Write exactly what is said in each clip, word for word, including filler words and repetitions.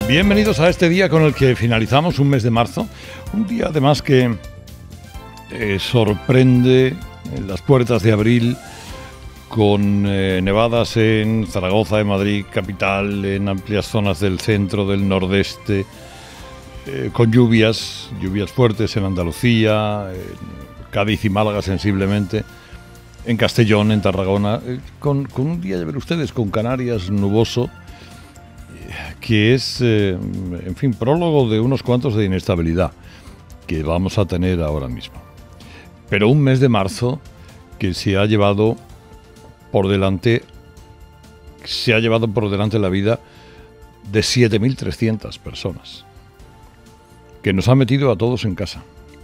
Bienvenidos a este día con el que finalizamos un mes de marzo, un día además que eh, sorprende en las puertas de abril con eh, nevadas en Zaragoza, en Madrid capital, en amplias zonas del centro, del nordeste, eh, con lluvias, lluvias fuertes en Andalucía, en Cádiz y Málaga sensiblemente, en Castellón, en Tarragona, eh, con, con un día, ya ven ustedes, con Canarias nuboso, que es, eh, en fin, prólogo de unos cuantos de inestabilidad que vamos a tener ahora mismo. Pero un mes de marzo que se ha llevado por delante, se ha llevado por delante la vida de siete mil trescientas personas, que nos ha metido a todos en casa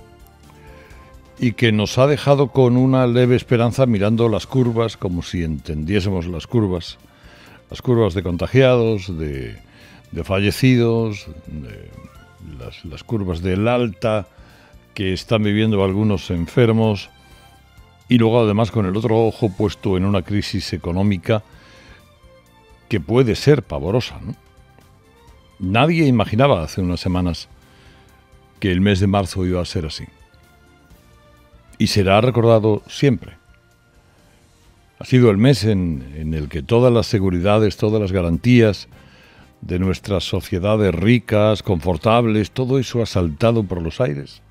y que nos ha dejado con una leve esperanza mirando las curvas, como si entendiésemos las curvas, las curvas de contagiados, de... de fallecidos, de las, las curvas del alta que están viviendo algunos enfermos, y luego además con el otro ojo puesto en una crisis económica que puede ser pavorosa, ¿no? Nadie imaginaba hace unas semanas que el mes de marzo iba a ser así. Y será recordado siempre. Ha sido el mes en, en el que todas las seguridades, todas las garantías de nuestras sociedades ricas, confortables, todo eso ha saltado por los aires.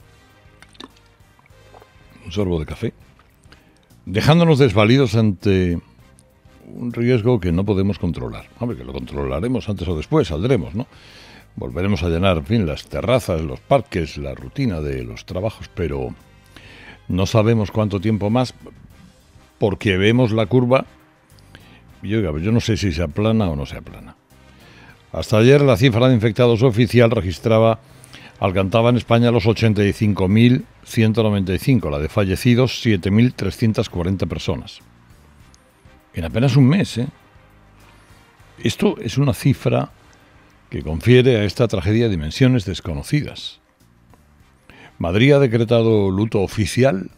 Un sorbo de café. Dejándonos desvalidos ante un riesgo que no podemos controlar. Hombre, que lo controlaremos antes o después, saldremos, ¿no? Volveremos a llenar, en fin, las terrazas, los parques, la rutina de los trabajos, pero no sabemos cuánto tiempo más, porque vemos la curva y, oiga, yo no sé si se aplana o no se aplana. Hasta ayer la cifra de infectados oficial registraba, alcanzaba en España los ochenta y cinco mil ciento noventa y cinco, la de fallecidos siete mil trescientas cuarenta personas. En apenas un mes, ¿eh? Esto es una cifra que confiere a esta tragedia dimensiones desconocidas. Madrid ha decretado luto oficial.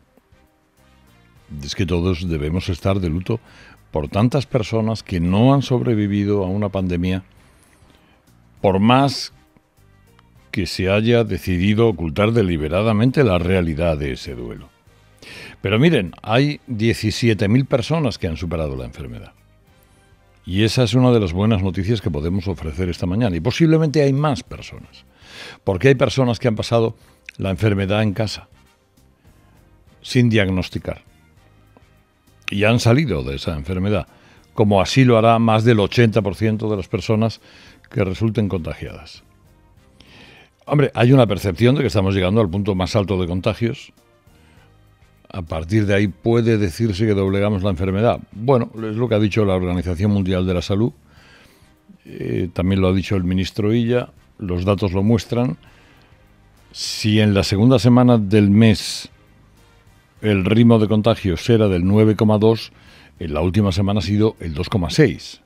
Es que todos debemos estar de luto por tantas personas que no han sobrevivido a una pandemia, por más que se haya decidido ocultar deliberadamente la realidad de ese duelo. Pero miren, hay diecisiete mil personas que han superado la enfermedad. Y esa es una de las buenas noticias que podemos ofrecer esta mañana. Y posiblemente hay más personas. Porque hay personas que han pasado la enfermedad en casa, sin diagnosticar. Y han salido de esa enfermedad, como así lo hará más del ochenta por ciento de las personas que resulten contagiadas. Hombre, hay una percepción de que estamos llegando al punto más alto de contagios. A partir de ahí puede decirse que doblegamos la enfermedad. Bueno, es lo que ha dicho la Organización Mundial de la Salud. Eh, también lo ha dicho el ministro Illa. Los datos lo muestran. Si en la segunda semana del mes el ritmo de contagios era del nueve coma dos, en la última semana ha sido el dos coma seis.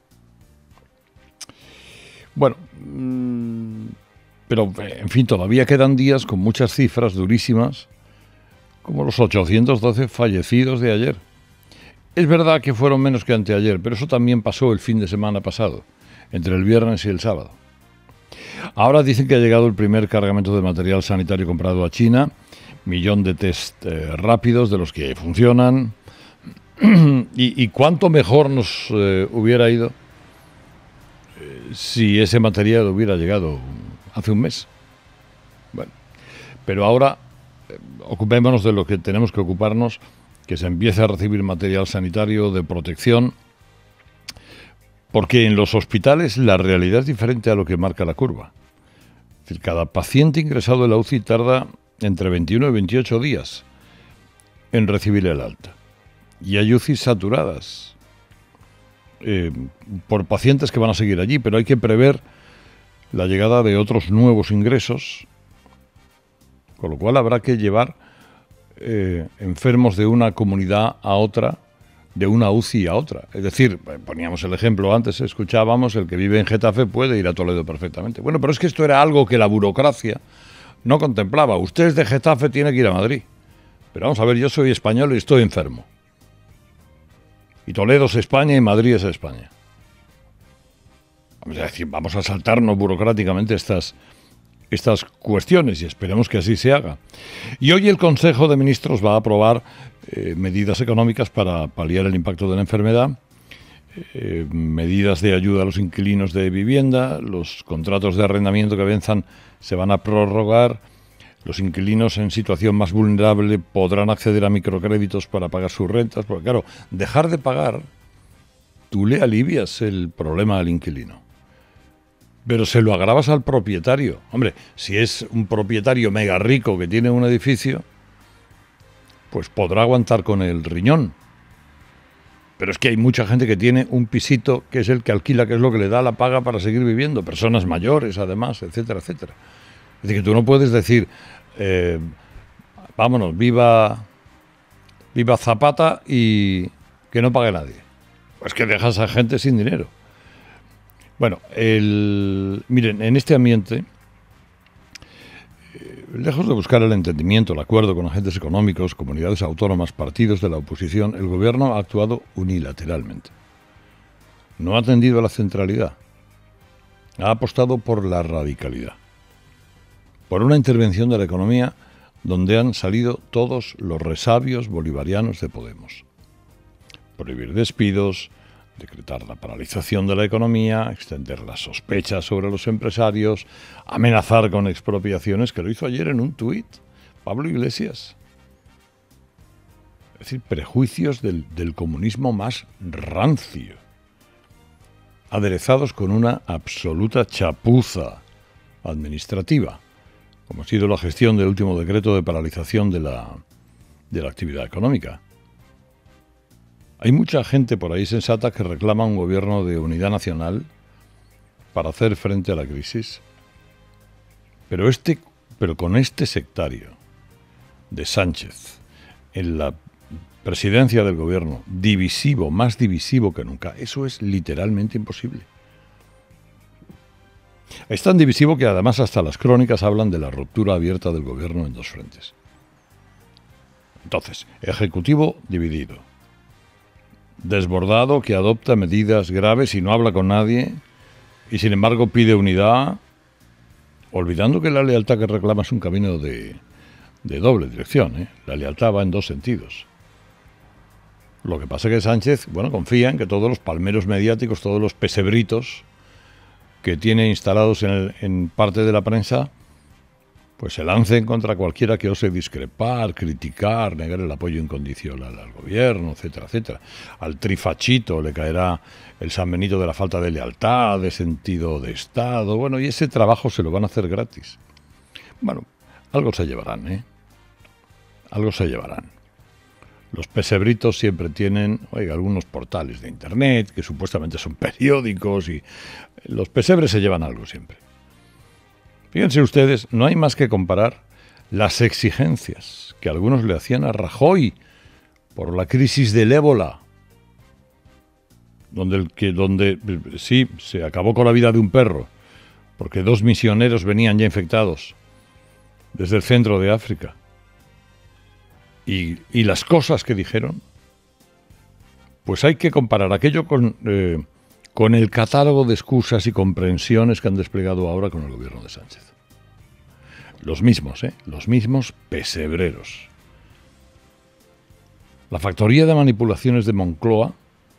Bueno, pero en fin, todavía quedan días con muchas cifras durísimas, como los ochocientos doce fallecidos de ayer. Es verdad que fueron menos que anteayer, pero eso también pasó el fin de semana pasado, entre el viernes y el sábado. Ahora dicen que ha llegado el primer cargamento de material sanitario comprado a China, millón de test eh, rápidos de los que funcionan. y, y cuánto mejor nos eh, hubiera ido eh, si ese material hubiera llegado hace un mes. Bueno, pero ahora eh, ocupémonos de lo que tenemos que ocuparnos, que se empiece a recibir material sanitario de protección, porque en los hospitales la realidad es diferente a lo que marca la curva. Es decir, cada paciente ingresado en la U C I tarda entre veintiuno y veintiocho días en recibir el alta. Y hay U C Is saturadas eh, por pacientes que van a seguir allí, pero hay que prever la llegada de otros nuevos ingresos, con lo cual habrá que llevar eh, enfermos de una comunidad a otra, de una U C I a otra. Es decir, poníamos el ejemplo antes, escuchábamos, el que vive en Getafe puede ir a Toledo perfectamente. Bueno, pero es que esto era algo que la burocracia no contemplaba. Usted es de Getafe, tiene que ir a Madrid. Pero vamos a ver, yo soy español y estoy enfermo. Y Toledo es España y Madrid es España. Es decir, vamos a saltarnos burocráticamente estas, estas cuestiones y esperemos que así se haga. Y hoy el Consejo de Ministros va a aprobar eh, medidas económicas para paliar el impacto de la enfermedad, eh, medidas de ayuda a los inquilinos de vivienda, los contratos de arrendamiento que venzan se van a prorrogar, los inquilinos en situación más vulnerable podrán acceder a microcréditos para pagar sus rentas, porque claro, dejar de pagar, tú le alivias el problema al inquilino, pero se lo agravas al propietario. Hombre, si es un propietario mega rico que tiene un edificio, pues podrá aguantar con el riñón. Pero es que hay mucha gente que tiene un pisito que es el que alquila, que es lo que le da la paga para seguir viviendo, personas mayores además, etcétera, etcétera. Es decir, que tú no puedes decir, eh, vámonos, viva, viva Zapata y que no pague nadie. Pues que dejas a gente sin dinero. Bueno, el, miren, en este ambiente, eh, lejos de buscar el entendimiento, el acuerdo con agentes económicos, comunidades autónomas, partidos de la oposición, el gobierno ha actuado unilateralmente. No ha atendido a la centralidad. Ha apostado por la radicalidad. Por una intervención de la economía donde han salido todos los resabios bolivarianos de Podemos. Prohibir despidos, decretar la paralización de la economía, extender las sospechas sobre los empresarios, amenazar con expropiaciones, que lo hizo ayer en un tuit Pablo Iglesias. Es decir, prejuicios del, del comunismo más rancio, aderezados con una absoluta chapuza administrativa, como ha sido la gestión del último decreto de paralización de la, de la actividad económica. Hay mucha gente por ahí sensata que reclama un gobierno de unidad nacional para hacer frente a la crisis. Pero, este, pero con este sectario de Sánchez en la presidencia del gobierno, divisivo, más divisivo que nunca, eso es literalmente imposible. Es tan divisivo que además hasta las crónicas hablan de la ruptura abierta del gobierno en dos frentes. Entonces, ejecutivo dividido, desbordado que adopta medidas graves y no habla con nadie y sin embargo pide unidad, olvidando que la lealtad que reclama es un camino de, de doble dirección, ¿eh? La lealtad va en dos sentidos. Lo que pasa es que Sánchez, bueno, confía en que todos los palmeros mediáticos, todos los pesebritos que tiene instalados en, el, en parte de la prensa, pues se lancen contra cualquiera que ose discrepar, criticar, negar el apoyo incondicional al gobierno, etcétera, etcétera. Al trifachito le caerá el San Benito de la falta de lealtad, de sentido de Estado, bueno, y ese trabajo se lo van a hacer gratis. Bueno, algo se llevarán, ¿eh? Algo se llevarán. Los pesebritos siempre tienen, oiga, algunos portales de internet que supuestamente son periódicos y los pesebres se llevan algo siempre. Fíjense ustedes, no hay más que comparar las exigencias que algunos le hacían a Rajoy por la crisis del ébola, donde, el que, donde sí, se acabó con la vida de un perro, porque dos misioneros venían ya infectados desde el centro de África. Y, y las cosas que dijeron, pues hay que comparar aquello con, eh, con el catálogo de excusas y comprensiones que han desplegado ahora con el gobierno de Sánchez. Los mismos, ¿eh? Los mismos pesebreros. La factoría de manipulaciones de Moncloa,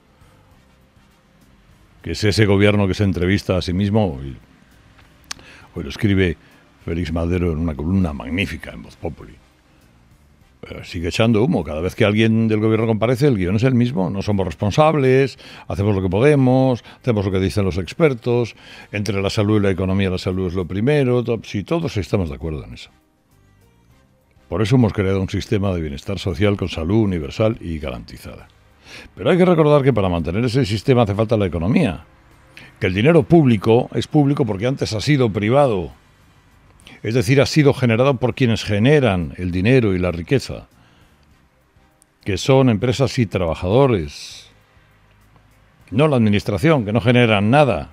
que es ese gobierno que se entrevista a sí mismo, hoy, hoy lo escribe Félix Madero en una columna magnífica en Voz Populi. Pero sigue echando humo. Cada vez que alguien del gobierno comparece, el guión es el mismo. No somos responsables, hacemos lo que podemos, hacemos lo que dicen los expertos. Entre la salud y la economía, la salud es lo primero. Sí, todos estamos de acuerdo en eso. Por eso hemos creado un sistema de bienestar social con salud universal y garantizada. Pero hay que recordar que para mantener ese sistema hace falta la economía. Que el dinero público es público porque antes ha sido privado. Es decir, ha sido generado por quienes generan el dinero y la riqueza, que son empresas y trabajadores, no la administración, que no generan nada.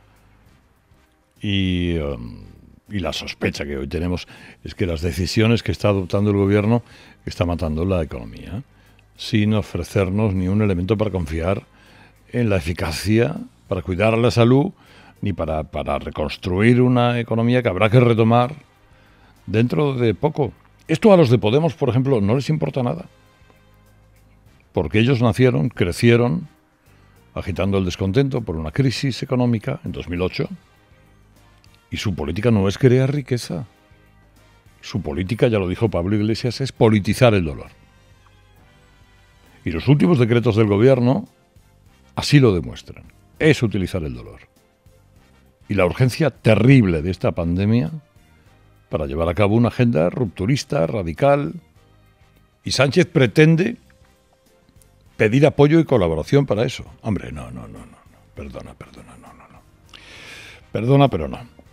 Y, um, y la sospecha que hoy tenemos es que las decisiones que está adoptando el gobierno está matando la economía, sin ofrecernos ni un elemento para confiar en la eficacia, para cuidar la salud ni para, para reconstruir una economía que habrá que retomar dentro de poco. Esto a los de Podemos, por ejemplo, no les importa nada, porque ellos nacieron, crecieron, agitando el descontento por una crisis económica en dos mil ocho, y su política no es crear riqueza. Su política, ya lo dijo Pablo Iglesias, es politizar el dolor. Y los últimos decretos del gobierno así lo demuestran. Es utilizar el dolor. Y la urgencia terrible de esta pandemia para llevar a cabo una agenda rupturista, radical. Y Sánchez pretende pedir apoyo y colaboración para eso. Hombre, no, no, no, no, no. Perdona, perdona, no, no, no. Perdona, pero no.